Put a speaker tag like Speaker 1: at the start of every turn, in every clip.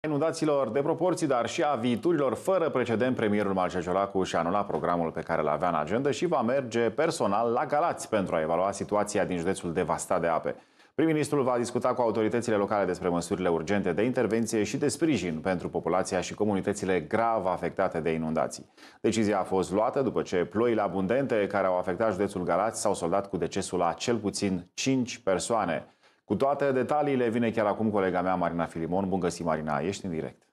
Speaker 1: Inundațiilor de proporții, dar și a viiturilor fără precedent, premierul Marcel Ciolacu și-a anulat programul pe care îl avea în agenda și va merge personal la Galați pentru a evalua situația din județul devastat de ape. Prim-ministrul va discuta cu autoritățile locale despre măsurile urgente de intervenție și de sprijin pentru populația și comunitățile grav afectate de inundații. Decizia a fost luată după ce ploile abundente care au afectat județul Galați s-au soldat cu decesul a cel puțin 5 persoane. Cu toate detaliile vine chiar acum colega mea, Marina Filimon. Bun găsit, Marina, ești în direct.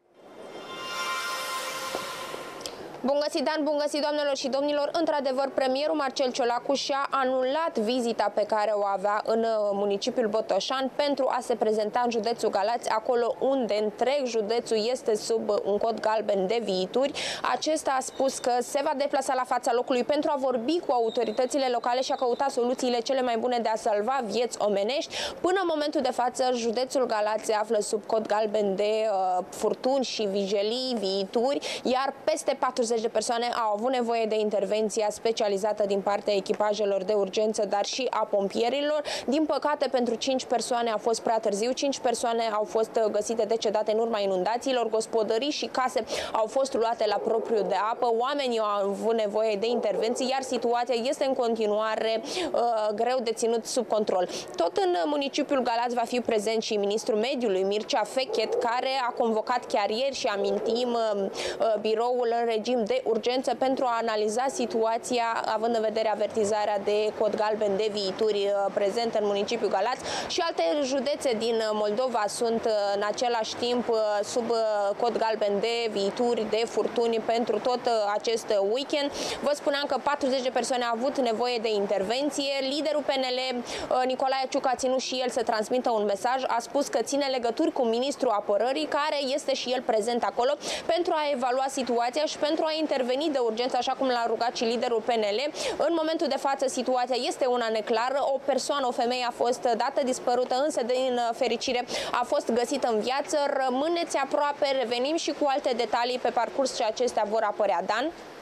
Speaker 2: Bun găsit, Dan, bun găsit, doamnelor și domnilor. Într-adevăr, premierul Marcel Ciolacu și-a anulat vizita pe care o avea în municipiul Botoșani pentru a se prezenta în județul Galați, acolo unde întreg județul este sub un cod galben de viituri. Acesta a spus că se va deplasa la fața locului pentru a vorbi cu autoritățile locale și a căuta soluțiile cele mai bune de a salva vieți omenești. Până în momentul de față, județul Galați se află sub cod galben de furtuni și vijelii, viituri, iar peste 40 de persoane au avut nevoie de intervenția specializată din partea echipajelor de urgență, dar și a pompierilor. Din păcate, pentru 5 persoane a fost prea târziu. 5 persoane au fost găsite decedate în urma inundațiilor. Gospodării și case au fost luate la propriu de apă. Oamenii au avut nevoie de intervenții, iar situația este în continuare greu de ținut sub control. Tot în municipiul Galați va fi prezent și ministrul mediului, Mircea Fechet, care a convocat chiar ieri, și amintim, biroul în regim de urgență pentru a analiza situația, având în vedere avertizarea de cod galben de viituri prezent în municipiul Galați. Și alte județe din Moldova sunt în același timp sub cod galben de viituri, de furtuni pentru tot acest weekend. Vă spuneam că 40 de persoane au avut nevoie de intervenție. Liderul PNL, Nicolae Ciucă, a ținut și el să transmită un mesaj. A spus că ține legături cu ministrul apărării, care este și el prezent acolo, pentru a evalua situația și pentru a interveni de urgență, așa cum l-a rugat și liderul PNL. În momentul de față, situația este una neclară. O persoană, o femeie, a fost dată dispărută, însă din fericire a fost găsită în viață. Rămâneți aproape, revenim și cu alte detalii pe parcurs și acestea vor apărea. Dan?